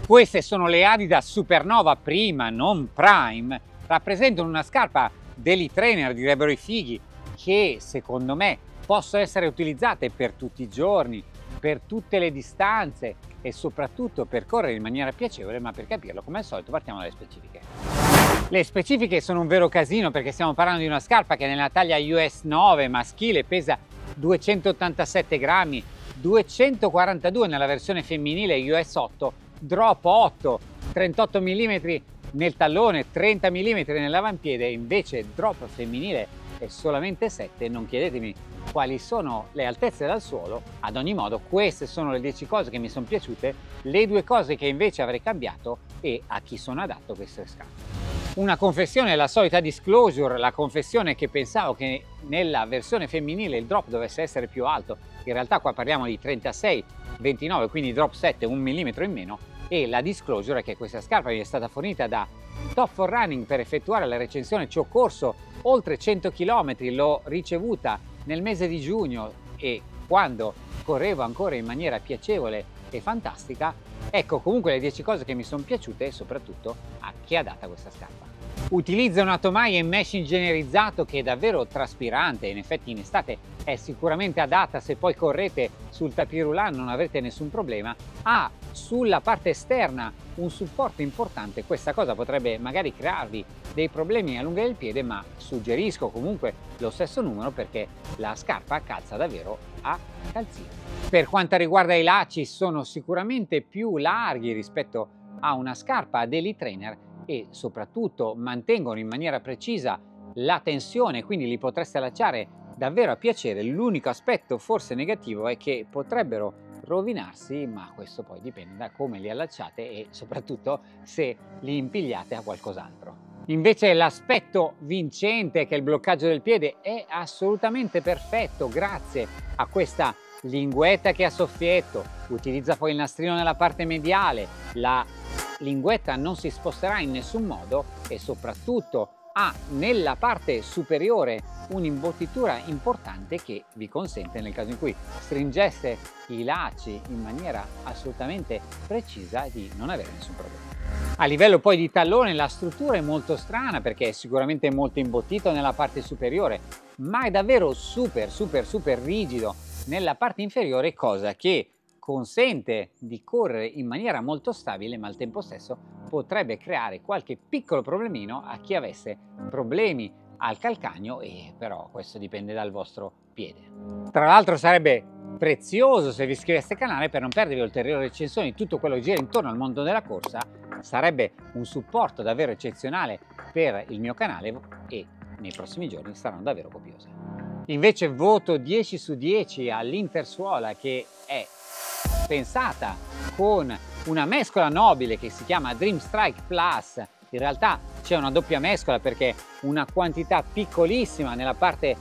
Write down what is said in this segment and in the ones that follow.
Queste sono le Adidas Supernova Prima, non Prime. Rappresentano una scarpa daily trainer, direbbero i fighi, che secondo me possono essere utilizzate per tutti i giorni, per tutte le distanze e soprattutto per correre in maniera piacevole. Ma per capirlo, come al solito, partiamo dalle specifiche. Le specifiche sono un vero casino, perché stiamo parlando di una scarpa che nella taglia US 9 maschile pesa 287 grammi, 242 nella versione femminile US 8, drop 8, 38 mm nel tallone, 30 mm nell'avampiede, invece drop femminile è solamente 7. Non chiedetemi quali sono le altezze dal suolo. Ad ogni modo, queste sono le 10 cose che mi sono piaciute, le 2 cose che invece avrei cambiato e a chi sono adatto queste scarpe. Una confessione, la solita disclosure, la confessione che pensavo che nella versione femminile il drop dovesse essere più alto. In realtà qua parliamo di 36-29, quindi drop 7, 1 mm in meno. E la disclosure è che questa scarpa mi è stata fornita da Top 4 Running per effettuare la recensione. Ci ho corso oltre 100 km, l'ho ricevuta nel mese di giugno e quando correvo ancora in maniera piacevole e fantastica. Ecco comunque le 10 cose che mi sono piaciute e soprattutto a chi è adatta questa scarpa. Utilizza una tomaia in mesh ingegnerizzato che è davvero traspirante, in effetti in estate è sicuramente adatta, se poi correte sul tapis roulant non avrete nessun problema. Ha sulla parte esterna un supporto importante, questa cosa potrebbe magari crearvi dei problemi all'unghia del piede, ma suggerisco comunque lo stesso numero perché la scarpa calza davvero a calzino. Per quanto riguarda i lacci, sono sicuramente più larghi rispetto a una scarpa daily trainer e soprattutto mantengono in maniera precisa la tensione, quindi li potreste allacciare davvero a piacere. L'unico aspetto forse negativo è che potrebbero rovinarsi, ma questo poi dipende da come li allacciate e soprattutto se li impigliate a qualcos'altro. Invece l'aspetto vincente è che il bloccaggio del piede è assolutamente perfetto grazie a questa linguetta che ha soffietto. Utilizza poi il nastrino nella parte mediale, la linguetta non si sposterà in nessun modo e soprattutto ha nella parte superiore un'imbottitura importante che vi consente, nel caso in cui stringesse i lacci in maniera assolutamente precisa, di non avere nessun problema. A livello poi di tallone la struttura è molto strana perché è sicuramente molto imbottito nella parte superiore, ma è davvero super rigido nella parte inferiore, cosa che consente di correre in maniera molto stabile, ma al tempo stesso potrebbe creare qualche piccolo problemino a chi avesse problemi al calcagno, e però questo dipende dal vostro piede. Tra l'altro sarebbe prezioso se vi iscriveste al canale per non perdere ulteriori recensioni di tutto quello che gira intorno al mondo della corsa. Sarebbe un supporto davvero eccezionale per il mio canale e nei prossimi giorni saranno davvero copiose. Invece voto 10 su 10 all'Intersuola, che è pensata con una mescola nobile che si chiama Dream Strike Plus. In realtà c'è una doppia mescola perché una quantità piccolissima nella parte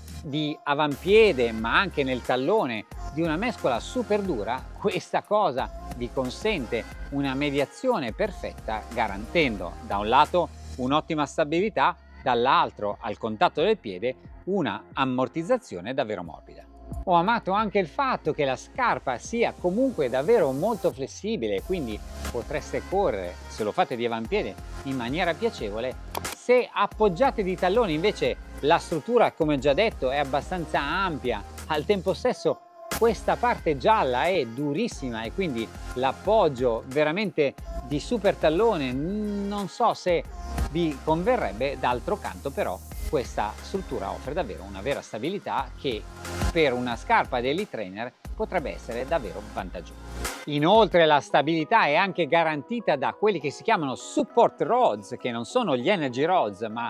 di avampiede ma anche nel tallone di una mescola super dura. Questa cosa vi consente una mediazione perfetta, garantendo da un lato un'ottima stabilità, dall'altro al contatto del piede una ammortizzazione davvero morbida. Ho amato anche il fatto che la scarpa sia comunque davvero molto flessibile, quindi potreste correre, se lo fate di avampiede, in maniera piacevole. Se appoggiate di talloni invece la struttura, come ho già detto, è abbastanza ampia, al tempo stesso questa parte gialla è durissima e quindi l'appoggio veramente di super tallone non so se vi converrebbe. D'altro canto però questa struttura offre davvero una vera stabilità che per una scarpa daily trainer potrebbe essere davvero vantaggiosa. Inoltre la stabilità è anche garantita da quelli che si chiamano support rods, che non sono gli energy rods ma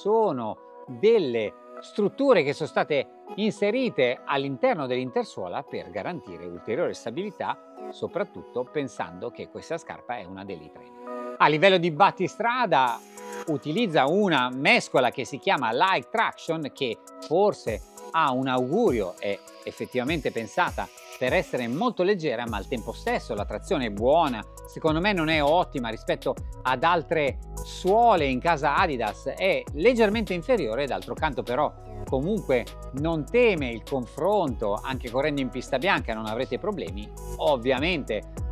sono delle strutture che sono state inserite all'interno dell'Intersuola per garantire ulteriore stabilità, soprattutto pensando che questa scarpa è una daily trainer. A livello di battistrada utilizza una mescola che si chiama Light Traction, che forse ha un augurio, è effettivamente pensata per essere molto leggera, ma al tempo stesso la trazione è buona. Secondo me non è ottima rispetto ad altre suole in casa Adidas, è leggermente inferiore. D'altro canto però comunque non teme il confronto, anche correndo in pista bianca non avrete problemi. Ovviamente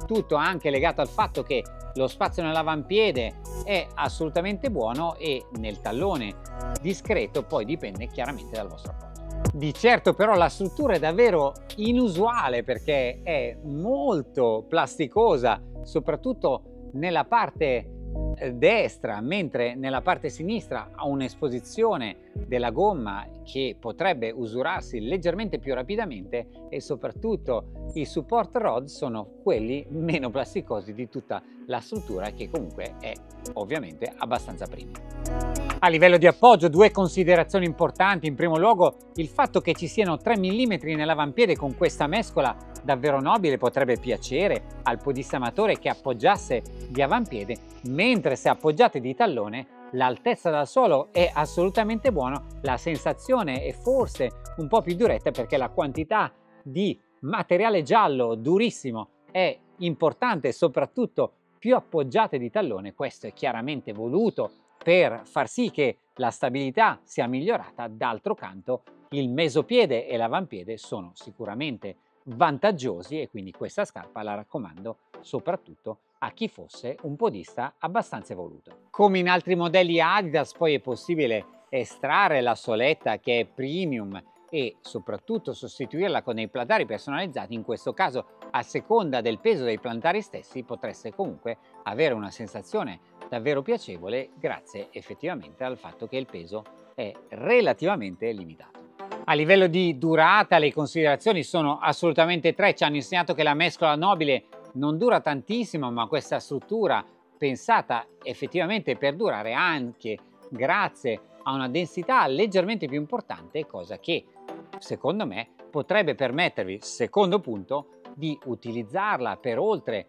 tutto anche legato al fatto che lo spazio nell'avampiede è assolutamente buono e nel tallone discreto poi dipende chiaramente dal vostro appoggio. Di certo però la struttura è davvero inusuale perché è molto plasticosa, soprattutto nella parte destra, mentre nella parte sinistra ha un'esposizione della gomma che potrebbe usurarsi leggermente più rapidamente e soprattutto i support rod sono quelli meno plasticosi di tutta la struttura, che comunque è ovviamente abbastanza premium. A livello di appoggio, due considerazioni importanti: in primo luogo il fatto che ci siano 3 mm nell'avampiede con questa mescola davvero nobile potrebbe piacere al podista amatore che appoggiasse di avampiede, mentre se appoggiate di tallone l'altezza dal suolo è assolutamente buona, la sensazione è forse un po' più diretta perché la quantità di materiale giallo durissimo è importante e soprattutto più appoggiate di tallone. Questo è chiaramente voluto per far sì che la stabilità sia migliorata. D'altro canto il mesopiede e l'avampiede sono sicuramente vantaggiosi e quindi questa scarpa la raccomando soprattutto a chi fosse un podista abbastanza evoluto. Come in altri modelli Adidas poi è possibile estrarre la soletta che è premium e soprattutto sostituirla con dei plantari personalizzati. In questo caso, a seconda del peso dei plantari stessi, potreste comunque avere una sensazione davvero piacevole grazie effettivamente al fatto che il peso è relativamente limitato. A livello di durata le considerazioni sono assolutamente tre. Ci hanno insegnato che la mescola nobile non dura tantissimo, ma questa struttura pensata effettivamente per durare anche grazie a una densità leggermente più importante, cosa che secondo me potrebbe permettervi, secondo punto, di utilizzarla per oltre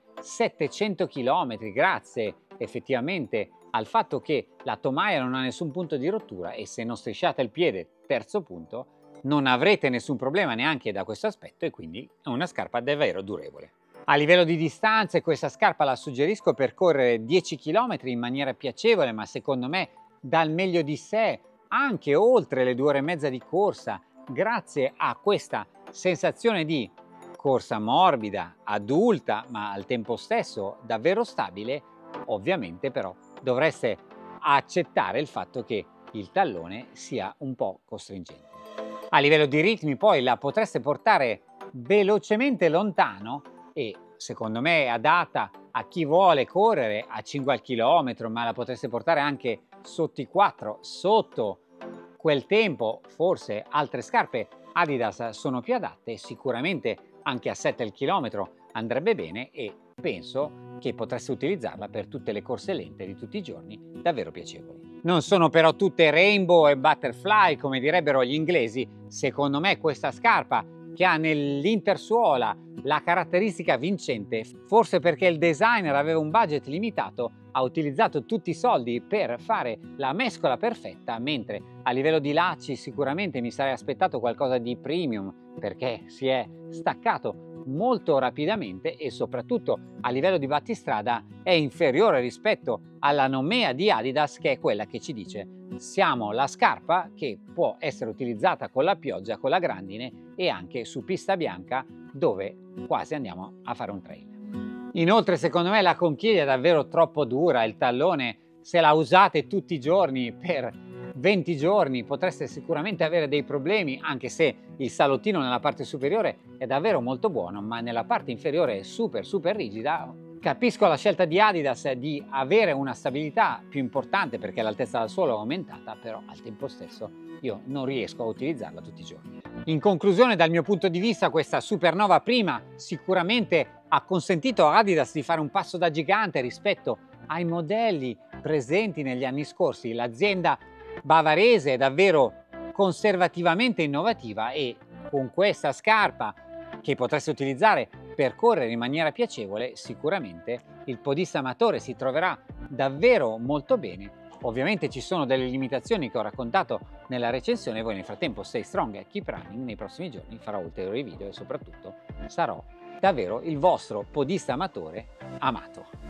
700 km grazie effettivamente al fatto che la tomaia non ha nessun punto di rottura e se non strisciate il piede, terzo punto, non avrete nessun problema neanche da questo aspetto e quindi è una scarpa davvero durevole. A livello di distanze questa scarpa la suggerisco per correre 10 km in maniera piacevole, ma secondo me dal meglio di sé anche oltre le 2 ore e mezza di corsa, grazie a questa sensazione di corsa morbida, adulta, ma al tempo stesso davvero stabile. Ovviamente però dovreste accettare il fatto che il tallone sia un po' costringente. A livello di ritmi poi la potreste portare velocemente lontano e secondo me è adatta a chi vuole correre a 5 al chilometro, ma la potreste portare anche sotto i 4, sotto quel tempo forse altre scarpe Adidas sono più adatte, sicuramente anche a 7 al chilometro andrebbe bene e penso che potreste utilizzarla per tutte le corse lente di tutti i giorni, davvero piacevoli. Non sono però tutte rainbow e butterfly come direbbero gli inglesi. Secondo me questa scarpa che ha nell'intersuola la caratteristica vincente, forse perché il designer aveva un budget limitato, ha utilizzato tutti i soldi per fare la mescola perfetta, mentre a livello di lacci sicuramente mi sarei aspettato qualcosa di premium perché si è staccato molto rapidamente e soprattutto a livello di battistrada è inferiore rispetto alla nomea di Adidas, che è quella che ci dice siamo la scarpa che può essere utilizzata con la pioggia, con la grandine e anche su pista bianca dove quasi andiamo a fare un trail. Inoltre secondo me la conchiglia è davvero troppo dura, il tallone se la usate tutti i giorni per 20 giorni potreste sicuramente avere dei problemi, anche se il salottino nella parte superiore è davvero molto buono, ma nella parte inferiore è super rigida. Capisco la scelta di Adidas di avere una stabilità più importante perché l'altezza dal suolo è aumentata, però al tempo stesso io non riesco a utilizzarla tutti i giorni. In conclusione, dal mio punto di vista, questa Supernova Prima sicuramente ha consentito a Adidas di fare un passo da gigante rispetto ai modelli presenti negli anni scorsi. L'azienda bavarese è davvero conservativamente innovativa e con questa scarpa che potreste utilizzare per correre in maniera piacevole sicuramente il podista amatore si troverà davvero molto bene. Ovviamente ci sono delle limitazioni che ho raccontato nella recensione. Voi nel frattempo stay strong e keep running. Nei prossimi giorni farò ulteriori video e soprattutto sarò davvero il vostro podista amatore amato.